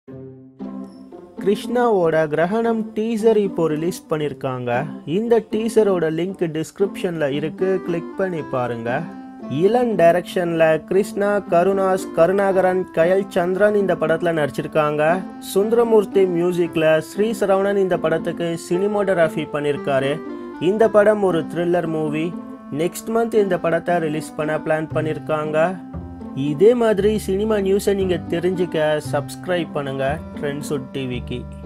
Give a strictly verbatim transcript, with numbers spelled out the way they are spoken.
கிருஷ்ணாவோட கிரகணம் டீசர் இப்போ ரிலீஸ் பண்ணியிருக்காங்க. இந்த டீசரோட லிங்க் டிஸ்கிரிப்ஷனில் இருக்கு, கிளிக் பண்ணி பாருங்க. இளன் டைரக்ஷன்ல கிருஷ்ணா, கருணாஸ், கருணாகரன், கயல் சந்திரன் இந்த படத்துல நடிச்சிருக்காங்க. சுந்தரமூர்த்தி மியூசிக்ல ஸ்ரீ சரவணன் இந்த படத்துக்கு சினிமோட்டோகிராஃபி பண்ணியிருக்காரு. இந்த படம் ஒரு த்ரில்லர் மூவி. நெக்ஸ்ட் மந்த் இந்த படத்தை ரிலீஸ் பண்ண பிளான் பண்ணியிருக்காங்க. இதே மாதிரி சினிமா நியூஸை நீங்கள் தெரிஞ்சுக்க சப்ஸ்கிரைப் பண்ணுங்கள் ட்ரெண்ட்ஸுட் டிவிக்கு.